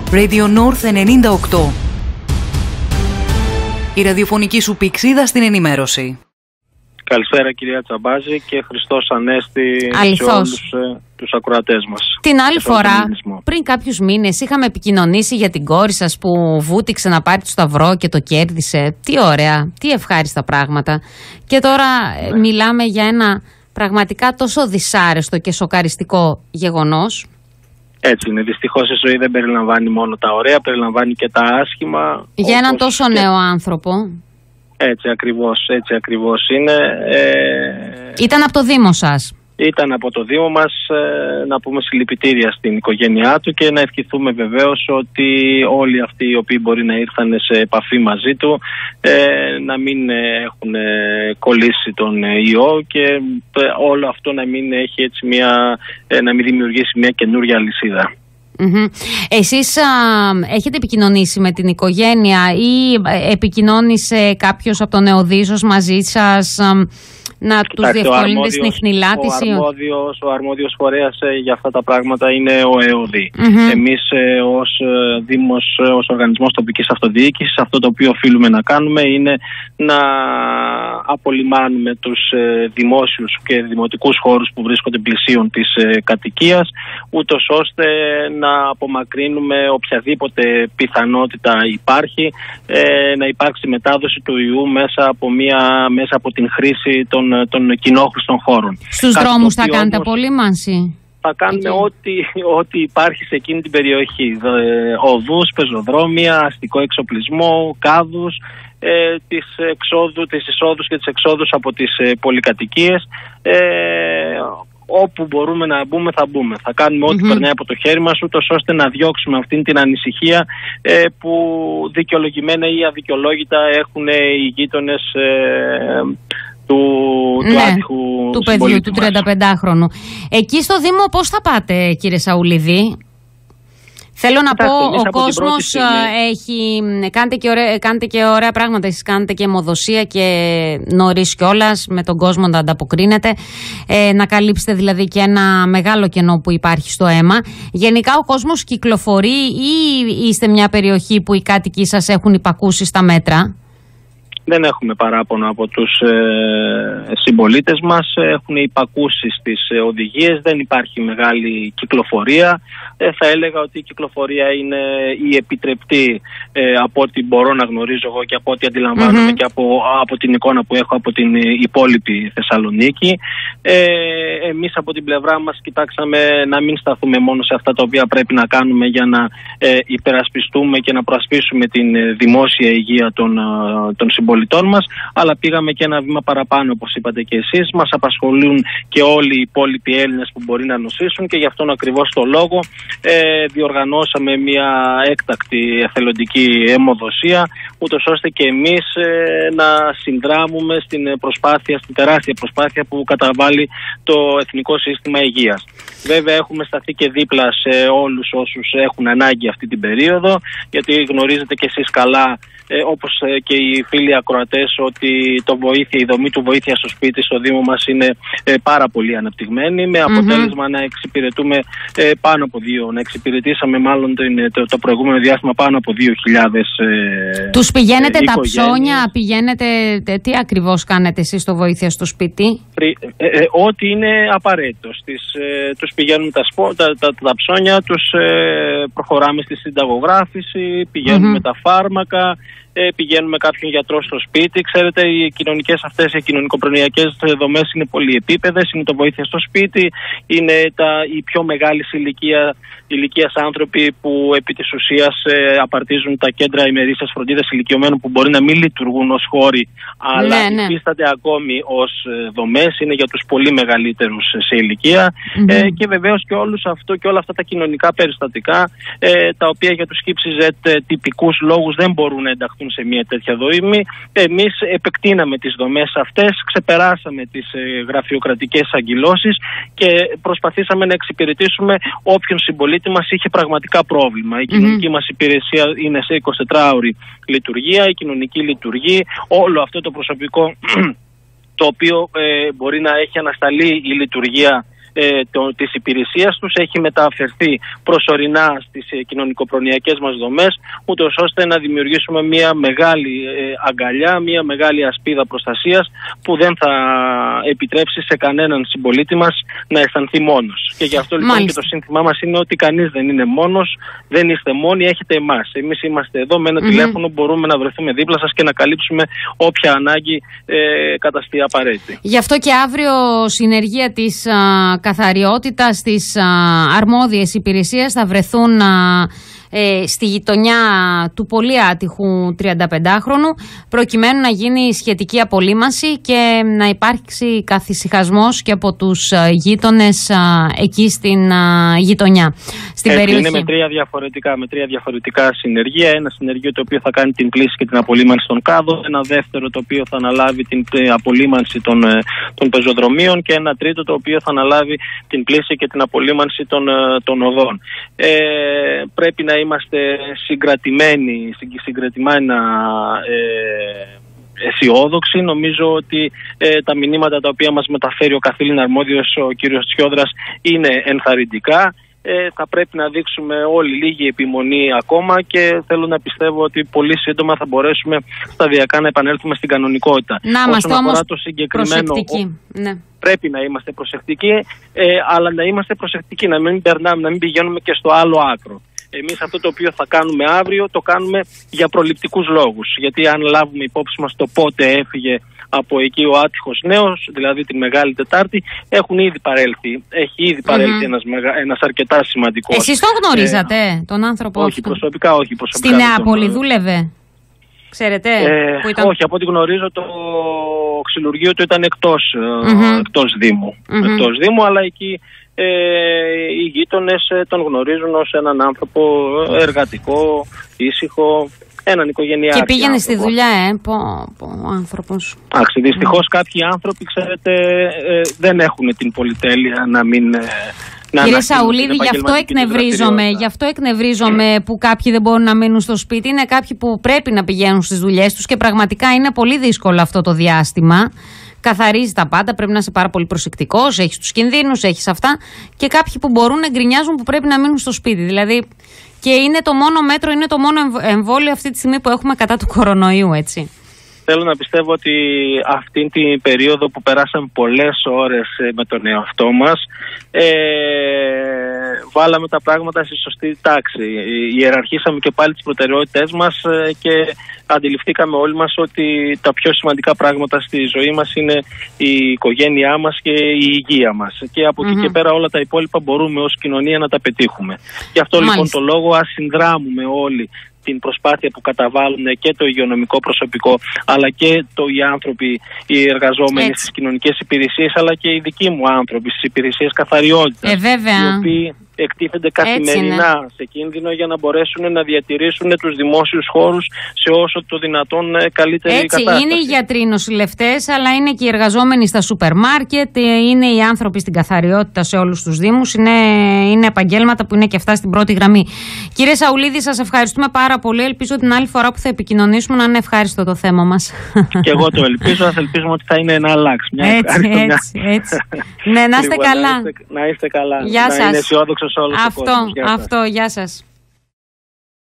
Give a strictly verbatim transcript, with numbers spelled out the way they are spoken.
Radio North ενενήντα οκτώ. Η ραδιοφωνική σου πηξίδα στην ενημέρωση. Καλησπέρα κυρία Τσαμπάζη και Χριστός Ανέστη Αληθώς. σε όλους ε, τους ακροατές μας. Την άλλη φορά, πριν κάποιους μήνες, είχαμε επικοινωνήσει για την κόρη σας που βούτυξε να πάρει το σταυρό και το κέρδισε. Τι ωραία, τι ευχάριστα πράγματα. Και τώρα ναι. μιλάμε για ένα πραγματικά τόσο δυσάρεστο και σοκαριστικό γεγονός. Έτσι είναι. Δυστυχώς η ζωή δεν περιλαμβάνει μόνο τα ωραία, περιλαμβάνει και τα άσχημα. Για έναν τόσο και... νέο άνθρωπο. Έτσι ακριβώς, έτσι ακριβώς είναι. Ε... Ήταν από το Δήμο σας. Ήταν από το Δήμο μας, ε, να πούμε συλληπιτήρια στην οικογένειά του και να ευχηθούμε βεβαίως ότι όλοι αυτοί οι οποίοι μπορεί να ήρθαν σε επαφή μαζί του ε, να μην έχουν ε, κολλήσει τον ιό και ε, όλο αυτό να μην έχει έτσι μια, ε, να μην δημιουργήσει μια καινούργια αλυσίδα. Mm-hmm. Εσείς α, έχετε επικοινωνήσει με την οικογένεια ή επικοινώνησε κάποιος από το Νεοδύσσος μαζί σας α, να τους διευκολύνετε στην ιχνηλάτηση? Ο αρμόδιος, ο αρμόδιος φορέας ε, για αυτά τα πράγματα είναι ο ΕΟΔΗ. Mm-hmm. Εμείς ε, ως ε, Δήμος, ε, ως Οργανισμός Τοπικής Αυτοδιοίκησης, αυτό το οποίο οφείλουμε να κάνουμε είναι να απολυμάνουμε τους ε, δημόσιους και δημοτικούς χώρους που βρίσκονται πλησίων της ε, κατοικίας, ούτως ώστε να απομακρύνουμε οποιαδήποτε πιθανότητα υπάρχει ε, να υπάρξει μετάδοση του ιού μέσα από, μια, μέσα από την χρήση των των κοινόχρηστων χώρων. Στους Κάτι δρόμους θα κάνετε απολύμανση? Θα κάνουμε ό,τι, ό,τι υπάρχει σε εκείνη την περιοχή. Οδούς, πεζοδρόμια, αστικό εξοπλισμό, κάδους, ε, τις, εξόδου, τις εισόδους και τις εξόδους από τις ε, πολυκατοικίες. Ε, όπου μπορούμε να μπούμε θα μπούμε. Θα κάνουμε mm-hmm. ό,τι περνάει από το χέρι μας, ούτως ώστε να διώξουμε αυτήν την ανησυχία ε, που δικαιολογημένα ή αδικαιολόγητα έχουν οι γείτονες ε, του, ναι, του άτυχου του παιδιού, του τριανταπεντάχρονου. Εκεί στο Δήμο πώς θα πάτε, κύριε Σαουλίδη? Θέλω να πω, ο κόσμος έχει, κάνετε και, ωραία, κάνετε και ωραία πράγματα, εσείς κάνετε και αιμοδοσία και νωρίς κιόλας, με τον κόσμο να ανταποκρίνετε, ε, να καλύψετε δηλαδή και ένα μεγάλο κενό που υπάρχει στο αίμα. Γενικά ο κόσμος κυκλοφορεί ή είστε μια περιοχή που οι κάτοικοι σας έχουν υπακούσει στα μέτρα? Δεν έχουμε παράπονο από τους ε, συμπολίτες μας, έχουν υπακούσει στις ε, οδηγίες, δεν υπάρχει μεγάλη κυκλοφορία. Ε, θα έλεγα ότι η κυκλοφορία είναι η επιτρεπτή ε, από ό,τι μπορώ να γνωρίζω εγώ και από ό,τι αντιλαμβάνομαι mm-hmm. και από, από την εικόνα που έχω από την υπόλοιπη Θεσσαλονίκη. Ε, εμείς από την πλευρά μας κοιτάξαμε να μην σταθούμε μόνο σε αυτά τα οποία πρέπει να κάνουμε για να ε, υπερασπιστούμε και να προασπίσουμε την δημόσια υγεία των, των συμπολιτών μας, αλλά πήγαμε και ένα βήμα παραπάνω, όπως είπατε και εσείς. Μας απασχολούν και όλοι οι υπόλοιποι Έλληνες που μπορεί να νοσήσουν και γι' αυτόν ακριβώς το λόγο ε, διοργανώσαμε μια έκτακτη εθελοντική αιμοδοσία, ούτως ώστε και εμείς ε, να συνδράμουμε στην προσπάθεια, στην τεράστια προσπάθεια που καταβάλει το Εθνικό Σύστημα Υγείας. Βέβαια έχουμε σταθεί και δίπλα σε όλους όσους έχουν ανάγκη αυτή την περίοδο, γιατί γνωρίζετε και εσείς καλά, ε, όπως ε, και οι φίλοι ακροατές, ότι το βοήθεια, η δομή του βοήθεια στο σπίτι στο Δήμο μας είναι ε, πάρα πολύ αναπτυγμένη, με αποτέλεσμα mm-hmm. να εξυπηρετούμε ε, πάνω από δύο, να εξυπηρετήσαμε μάλλον το, το, το προηγούμενο διάστημα πάνω από δύο χιλιάδες ε, Τους πηγαίνετε ε, τα ψώνια, πηγαίνετε, τι ακριβώς κάνετε εσείς στο βοήθεια στο σπίτι? Ε, ε, ε, ό,τι είναι απαραίτητο. Στις, ε, τους πηγαίνουν τα, σπο, τα, τα, τα ψώνια, τους ε, προχωράμε στη συνταγογράφηση, πηγαίνουμε mm-hmm. τα φάρμακα, ε, πηγαίνουμε κάποιον γιατρό στο σπίτι. Ξέρετε, οι κοινωνικές αυτές, οι κοινωνικοπρονοιακές δομές είναι πολυεπίπεδες, είναι το βοήθεια στο σπίτι, είναι τα, οι πιο μεγάλης ηλικία, ηλικίας άνθρωποι που επί της ουσίας ε, απαρτίζουν τα κέντρα ημερήσιας φροντίδας ηλικιωμένων που μπορεί να μην λειτουργούν ως χώροι, αλλά ναι, ναι. υφίστανται ακόμη ως ε, δομές, είναι για τους πολύ μεγαλύτερους σε ηλικία mm-hmm. ε, και βεβαίως και, όλους αυτό, και όλα αυτά τα κοινωνικά περιστατικά ε, τα οποία για τους χύψιζετ ε, τυπικούς λόγους δεν μπορούν να ενταχθούν σε μια τέτοια δομή. Εμείς επεκτείναμε τις δομές αυτές, ξεπεράσαμε τις ε, γραφειοκρατικές αγκυλώσεις και προσπαθήσαμε να εξυπηρετήσουμε όποιον συμπολίτη μας είχε πραγματικά πρόβλημα. Η mm-hmm. κοινωνική μας υπηρεσία είναι σε εικοσιτετράωρη λειτουργία, η κοινωνική λειτουργεί, όλο αυτό το προσωπικό το οποίο ε, μπορεί να έχει ανασταλεί η λειτουργία ε, το, της υπηρεσίας τους έχει μεταφερθεί προσωρινά στις ε, κοινωνικοπρονοιακές μας δομές, ούτως ώστε να δημιουργήσουμε μια μεγάλη ε, αγκαλιά, μια μεγάλη ασπίδα προστασίας που δεν θα επιτρέψει σε κανέναν συμπολίτη μας να αισθανθεί μόνος. Και γι' αυτό λοιπόν Μάλιστα. και το σύνθημά μας είναι ότι κανείς δεν είναι μόνος, δεν είστε μόνοι, έχετε εμάς. Εμείς είμαστε εδώ με ένα mm-hmm. τηλέφωνο, μπορούμε να βρεθούμε δίπλα σας και να καλύψουμε όποια ανάγκη ε, καταστεί απαραίτητη. Γι' αυτό και αύριο συνεργεία της α, καθαριότητας, της α, αρμόδιες υπηρεσίες θα βρεθούν α, ε, στη γειτονιά του πολύ άτυχου τριανταπεντάχρονου, προκειμένου να γίνει σχετική απολύμανση και να υπάρξει καθησυχασμός και από τους γείτονες εκεί στην γειτονιά, στην Έτσι, περιοχή. Είναι με τρία, διαφορετικά, με τρία διαφορετικά συνεργεία. Ένα συνεργείο το οποίο θα κάνει την πλήση και την απολύμανση των κάδων, ένα δεύτερο το οποίο θα αναλάβει την απολύμανση των, των πεζοδρομίων και ένα τρίτο το οποίο θα αναλάβει την πλήση και την απολύμανση των, των οδών. Ε, πρέπει να είμαστε συγκρατημένοι, συγκρατημένα ε, αισιόδοξοι. Νομίζω ότι ε, τα μηνύματα τα οποία μας μεταφέρει ο καθήλυν αρμόδιος ο κύριος Τσιόδρας είναι ενθαρρυντικά. Ε, θα πρέπει να δείξουμε όλοι λίγη επιμονή ακόμα και θέλω να πιστεύω ότι πολύ σύντομα θα μπορέσουμε σταδιακά να επανέλθουμε στην κανονικότητα. Να είμαστε όμως το προσεκτικοί. Ναι. Πρέπει να είμαστε προσεκτικοί, ε, αλλά να είμαστε προσεκτικοί, να μην περνάμε, να μην πηγαίνουμε και στο άλλο άκρο. Εμείς αυτό το οποίο θα κάνουμε αύριο το κάνουμε για προληπτικούς λόγους. Γιατί αν λάβουμε υπόψη μας το πότε έφυγε από εκεί ο άτυχος νέος, δηλαδή τη Μεγάλη Τετάρτη, έχουν ήδη παρέλθει. Έχει ήδη παρέλθει mm-hmm. ένας, ένας αρκετά σημαντικός. Εσείς τον γνωρίζατε, ε, τον άνθρωπο όχι, αυτό? Προσωπικά όχι. Προσωπικά Στη Νεάπολη τον... δούλευε, ξέρετε. Ε, που ήταν... Όχι, από ό,τι γνωρίζω το ξυλουργείο του ήταν εκτός, mm-hmm. εκτός Δήμου. Mm-hmm. Εκτός Δήμου, αλλά εκεί... Ε, οι γείτονες τον γνωρίζουν ως έναν άνθρωπο εργατικό, ήσυχο, έναν οικογενειάρχη. Και πήγαινε άνθρωπο. στη δουλειά, ε, πω, πω, ο άνθρωπος. Άξι, δυστυχώς mm. κάποιοι άνθρωποι, ξέρετε, ε, δεν έχουν την πολυτέλεια να μην... Ε, να Κύριε Σαουλίδη, γι' αυτό εκνευρίζομαι, γι' αυτό εκνευρίζομαι που κάποιοι δεν μπορούν να μείνουν στο σπίτι. Είναι κάποιοι που πρέπει να πηγαίνουν στις δουλειές τους και πραγματικά είναι πολύ δύσκολο αυτό το διάστημα. Καθαρίζει τα πάντα, πρέπει να είσαι πάρα πολύ προσεκτικός, έχεις τους κινδύνους, έχεις αυτά. Και κάποιοι που μπορούν να γκρινιάζουν που πρέπει να μείνουν στο σπίτι. Δηλαδή, και είναι το μόνο μέτρο, είναι το μόνο εμβόλιο αυτή τη στιγμή που έχουμε κατά του κορονοϊού, έτσι. Θέλω να πιστεύω ότι αυτή την περίοδο που περάσαμε πολλές ώρες με τον εαυτό μας, ε, βάλαμε τα πράγματα στη σωστή τάξη. Ιεραρχήσαμε και πάλι τις προτεραιότητές μας και αντιληφθήκαμε όλοι μας ότι τα πιο σημαντικά πράγματα στη ζωή μας είναι η οικογένειά μας και η υγεία μας. Και από mm-hmm. εκεί και πέρα όλα τα υπόλοιπα μπορούμε ως κοινωνία να τα πετύχουμε. Γι' αυτό Μάλιστα. λοιπόν το λόγο ας συνδράμουμε όλοι την προσπάθεια που καταβάλουν και το υγειονομικό προσωπικό, αλλά και το, οι άνθρωποι, οι εργαζόμενοι Έτσι. στις κοινωνικές υπηρεσίες, αλλά και οι δικοί μου άνθρωποι στις υπηρεσίες καθαριότητας, ε, βέβαια. οι οποίοι εκτίθενται καθημερινά σε κίνδυνο για να μπορέσουν να διατηρήσουν τους δημόσιους χώρους σε όσο το δυνατόν καλύτερη Έτσι, κατάσταση. Έτσι, είναι οι γιατροί, οι νοσηλευτές, αλλά είναι και οι εργαζόμενοι στα σούπερ μάρκετ, είναι οι άνθρωποι στην καθαριότητα σε όλους τους δήμους, είναι, είναι επαγγέλματα που είναι και αυτά στην πρώτη γραμμή. Κύριε Σαουλίδη, σας ευχαριστούμε πάρα πολύ. Ελπίζω την άλλη φορά που θα επικοινωνήσουμε να είναι ευχάριστο το θέμα μας. Και εγώ το ελπίζω, ας ελπίζουμε ότι θα είναι ένα αλλάξει. Μια έτσι, έτσι, έτσι. Ναι, να είστε καλά. Να είστε, να είστε καλά. Γεια να σας. είναι αισιόδοξος όλος ο κόσμος. Αυτό, αυτό, γεια σας.